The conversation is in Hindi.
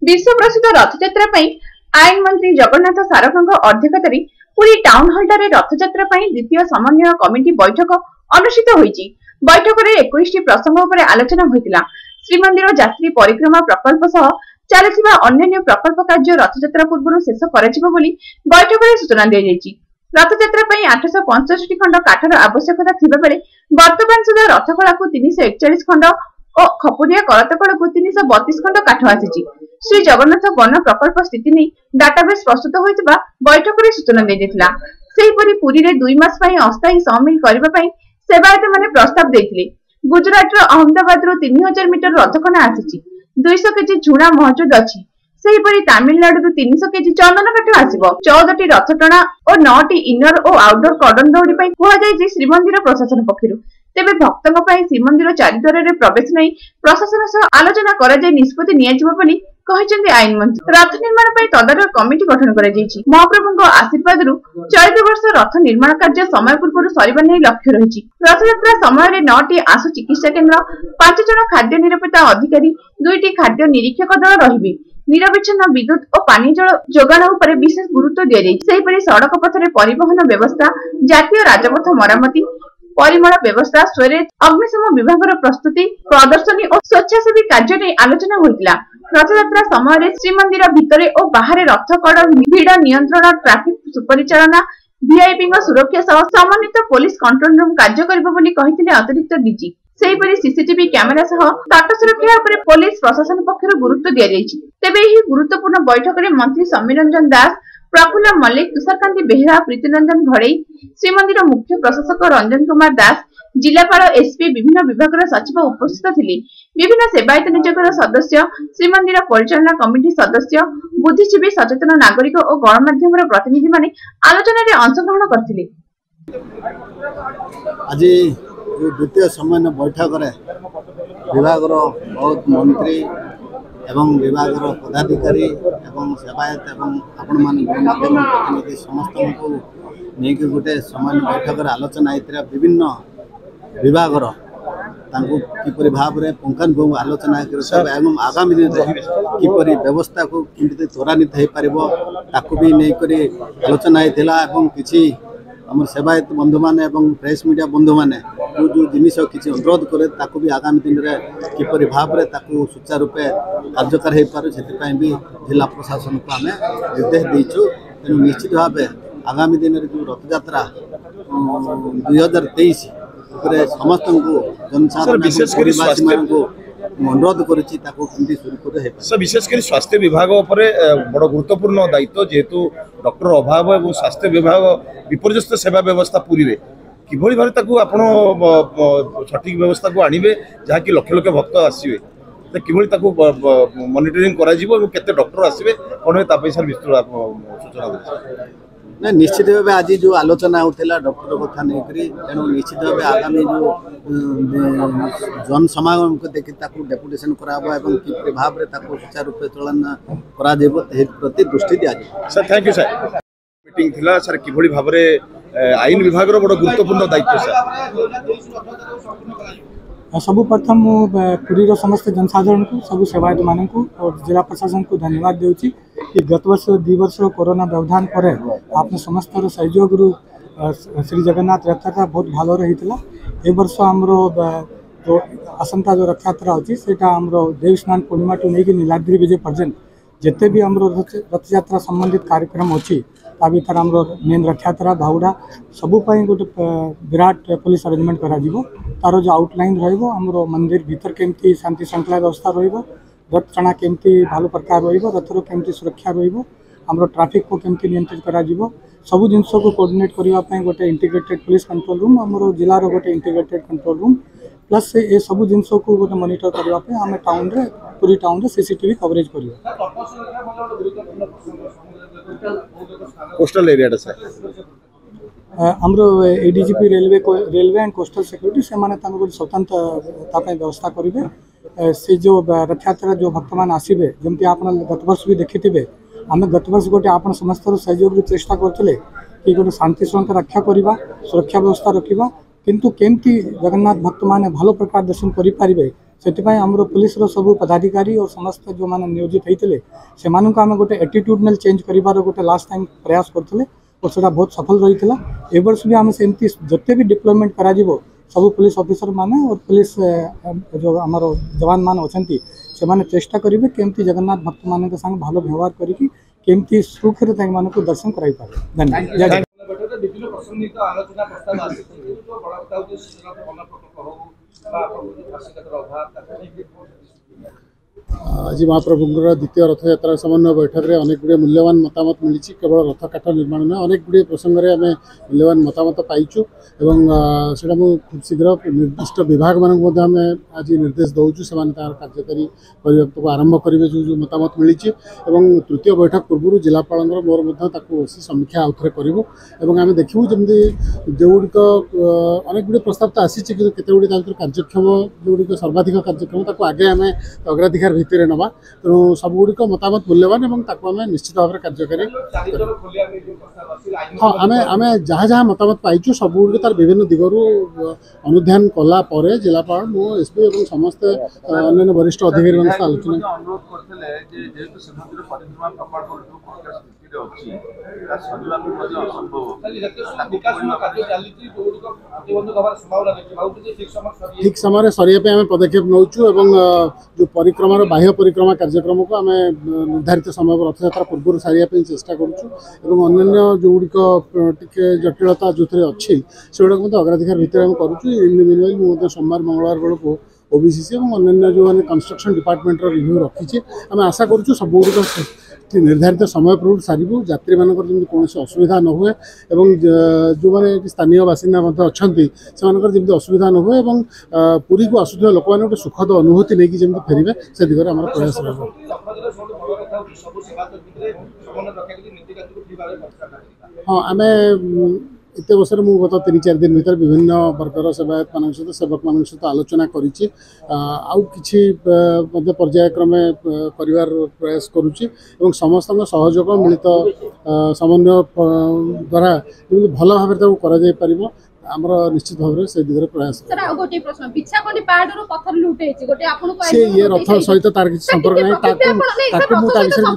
विश्व प्रसिद्ध रथयात्रा आईन मंत्री जगन्नाथ सारंगଙ୍କ अध्यक्षताରେ पुरी टाउन हॉल ଠାରେ रथयात्रा द्वितीय समन्वय कमिटी बैठक अनुष्ठित होईची। बैठक रे 21 प्रसंग उपरे आलोचना होइतिला। श्रीमंदिर यात्री परिक्रमा प्रकल्प सह चलुथिबा अन्य प्रकल्प कार्य रथयात्रा पूर्व शेष कराजिबो बोली बैठक रे सूचना दिया जायछि। रथयात्रा 865 खंड काठर आवश्यकता थिबा बेले वर्तमान सुधा रथकला को 341 खंड और खपुरिया करतकल को 332 खंड काठ आसी। श्री जगन्नाथ वन प्रकल्प स्थिति नहीं डाटाबेस प्रस्तुत होइतबा बैठक रे सूचना दिया। सेहीपरि पुरी रे 2 मास पई अस्थायी समिल करबा पई सेवायत माने प्रस्ताव देथिले। गुजरात रो अहमदाबाद रो 3000 मीटर रथखना आसी। 200 केजी झुणा मौजूद अछि। सेहीपरि तमिलनाडु रो 300 केजी चंदन काठ आसीबो। 14 टी रथ टणा और 9 टी इनर और आउटडोर कॉर्डन दौड़ी पई कुहा जाय जे श्रीमंदिर प्रशासन पक्षरु तेबे भक्तों श्रीमंदिर चारिद्वार प्रवेश नहीं प्रशासन सह आलोचना करा जाय निष्पत्ति नियाजिबो बोली कहिसेंती आईन मंत्री। रथ निर्माण पर तदारख कमिटी गठन करा जायछि। महाप्रभुଙ୍କ आशीर्वाद चलित वर्ष रथ निर्माण कार्य समय पूर्व सरिबा नै लक्ष्य रहिछि। रथयात्रा समय 9 टी आशु चिकित्सा केन्द्र, 5 जन खाद्य निरापत्ता अधिकारी, 2 टी खाद्य निरीक्षक दल रहिबे। निरविच्छिन्न विद्युत और पानी जल जोगाण उपर विशेष गुरुत्व दिया जायछि। सेहीपरि सड़क पथरे परिवहन व्यवस्था, जातीय राजपथ मरामती, परिमल व्यवस्था, स्टोरेज, अग्निशम विभाग प्रस्तुति, प्रदर्शनी और स्वच्छासेवी कार्य नहीं आलोचना होइतिला। रथयात्रा समय श्रीमंदिर भितरे और बाहर रथ कड़ भीड़ नियंत्रण, ट्राफिक सुपरिचालना, वीआईपी सुरक्षा सह समन्वित पुलिस कंट्रोल रूम कार्य करिबो बोली कहिथिले अतिरिक्त डीजी। सेहीपरि सीसीटीवी कैमेरा सह तट सुरक्षा उपर पुलिस प्रशासन पक्षरु गुरुत्व दिया जायछि। तेबे एही गुरुत्वपूर्ण बैठक रे मंत्री समीरंजन दास, प्रफुल्ल मल्लिक, तुषारकांति बेहेरा, प्रीतिरंजन घड़ई, श्रीमंदिर मुख्य प्रशासक रंजन कुमार दास, जिलापाल, एसपी, विभिन्न विभाग सचिव उपस्थित थिले। विभिन्न सेवायत नियोजक सदस्य, श्रीमंदिर परिचालना कमिटी सदस्य, बुद्धिजीवी, सचेतन नागरिक और गणमाध्यम प्रतिनिधि माने आलोचना रे अंशग्रहण करथिले। आज जो द्वितीय समन्वय बैठक रे विभाग बहुत मंत्री एवं विभाग पदाधिकारी एवं सेवायत एवं आपण मान गणमाध्यम प्रतिनिधि समस्त को नहीं गोटे समन्वय बैठक आलोचना होता। विभिन्न विभाग किपरि भाव में पुंखानुपुंख आलोचना एवं आगामी दिन किपरि व्यवस्था को केमती त्वरान्वित हो पार भी नहीं आलोचना होता। किसी आम सेवायत बंधु मैंने प्रेस मीडिया बंधु मैंने जो जिनिस किसी अनुरोध करे ताकू भी आगामी दिन में किपरि भाव में सुचारू रूपे कार्यकारी हो पार से भी जिला प्रशासन को आम निर्देश देचु। तेणु निश्चित भाव आगामी दिन में जो रथयात्रा 2023 समस्त को जनसाधारण को अनुरोध कर विशेषकर स्वास्थ्य विभाग बड़ गुरुत्वपूर्ण दायित्व जेहेतु डॉक्टर अभाव और स्वास्थ्य विभाग विपर्यस्त सेवा व्यवस्था पूरी रे किभली भाव आपण सठिक व्यवस्था को आणवे जहाँकि लक्ष लक्ष भक्त आसवे कि मॉनिटरिंग केते डॉक्टर आसवे कौन सर विस्तृत सूचना दे ना। निश्चित भाव आज जो आलोचना होता डॉक्टर कथा नहीं तेणु निश्चित भाव आगामी जो जन समागम को देखी डेपुटेशन कराबो कि भाव में सुचारू रूपे चलन प्रति दृष्टि दिया जाए। Sir thank you sir. Meeting थिला सर किभली भाव में आईन विभाग बड़ गुरुत्वपूर्ण दायित्व सर। सर्वप्रथम पुरी समस्त जनसाधारण को सब सेवायत मान को और जिला प्रशासन को धन्यवाद देउची कि गत वर्ष 2 वर्ष कोरोना व्यवधान पर आपने समस्त सहयोग श्री जगन्नाथ रथयात्रा बहुत भल रही। ए वर्ष आमर जो आसंता जो रथयात्रा अच्छी से देवस्नान पूर्णिमा टू नहीं नीलाद्रि विजय पर्यंत जिते भी आम रथयात्रा संबंधित कार्यक्रम अच्छी ता भर आम मेन रथयात्रा बाहुड़ा सबुपाई गोटे विराट पुलिस अरेंजमेंट करा तार जो आउटलाइन रहा मंदिर भीतर केमती शांति श्रृंखला व्यवस्था रथ टणा केमती भल प्रकार रथर केमती सुरक्षा रम ट्राफिक को केमती नियंत्रित करा सबू जिन को कोऑर्डिनेट करने गोटे इंटीग्रेटेड पुलिस कंट्रोल रूम आम जिलार गोटे इंटीग्रेटेड कंट्रोल रूम प्लस ये सबू जिन को गोटे मॉनिटर करने आम टाउन रे पूरी टाउन रे सीसीटीवी कवरेज कर कोस्टल एरिया आमर ADGP railway and coastal security से माने स्वतंत्र व्यवस्था करेंगे। से जो रथयात्रा जो भक्त मान आसवे जमती आप गत वर्ष भी देखी आम गत वर्ष गोटे आप समस्त सहयोग चेष्टा करते कि गोटे शांति श्रृंखला रक्षा करवा सुरक्षा व्यवस्था रखा किंतु केमती जगन्नाथ भक्त मैंने भल प्रकार दर्शन करें से आमर पुलिस सब पदाधिकारी और समस्त जो मैंने नियोजित होते से आम गोटे एटीट्यूडनल चेंज कर गोटे लास्ट टाइम प्रयास करते और सेटा बहुत सफल रही है। ए वर्ष भी आम सेमती जिते भी डिप्लॉयमेंट करा सब पुलिस ऑफिसर माने और पुलिस जो आमर जवान मान अच्छा से माने चेष्टा करेंगे केमती जगन्नाथ भक्त मान संग भल व्यवहार करके केमती सुखरे दर्शन कराई पारे। धन्यवाद। आज महाप्रभुंर द्वितीय रथयात्रा समन्वय बैठक में अनेक गुड़े मूल्यवान मतामत मिली। केवल रथ काठ निर्माण में अनेक गुड़े प्रसंग में आम मूल्यवान मतामत पाइचु से खूब शीघ्र निर्दिष्ट विभाग मान आज निर्देश दौचु से कार्यकारी करने आरंभ करेंगे जो मतामत मिली। तृतीय बैठक पूर्व जिलापाल मोर बसी समीक्षा आउ थे करूँ और आम देखू जमी जो गुड़िक अनेक गुड़े प्रस्ताव तो आसी केते गुड़ी कार्यक्षम जो गुड़िक सर्वाधिक कार्यक्षम आगे आम अग्राधिकार भितर नवा तेणु सबुड़ मतामत मूल्यवान और आम निश्चित भाव में कार्यकारी। हाँ आम जहाँ जहाँ मतामत पाइचु सबुड़ तार विभिन्न दिगरू अनुध्यान कलापर जिलापाल मो एसपी और समस्त अन्य वरिष्ठ अधिकारी मान आलोचना ठीक समय सरिया आम पदक्षेप नौचु और जो परिक्रमा बाह्य परिक्रमा कार्यक्रम को आम निर्धारित समय रथयात्रा पूर्व सारिया चेष्टा करुँ और अन्य जो गुड़िक टे जटिलता जो थे अच्छी से गुड़ाक अग्राधिकार भितर आम करुँ। सोमवार मंगलवार बेलू ओबीसीसी और अन्य जो मैंने कंस्ट्रक्शन डिपार्टमेंट रिव्यू रखी आम आशा करुँ सब गुड़िक निर्धारित समय पूर्व सारू यात्री मान कौन असुविधा न हुए जो मैंने स्थानीय बासिंदा अच्छा से असुविधा न हुए पुरी को आसुवा लोक मैंने गोटे सुखद अनुभूति नहीं जमी फेरवे से दिगरे आम प्रयास रहा। हाँ आम इतने वर्ष मुझे गत 3-4 दिन भर विभिन्न वर्गर सेवायत मान सहित सेवक मान सहित आलोचना करी पर्यायक्रमे कर प्रयास करुच्ची समस्त सहयोग मिलित समन्वय द्वारा भल भाव में आमर निश्चित भाव से दिगरे प्रयास ये रथ सहित तार किसी संपर्क नहीं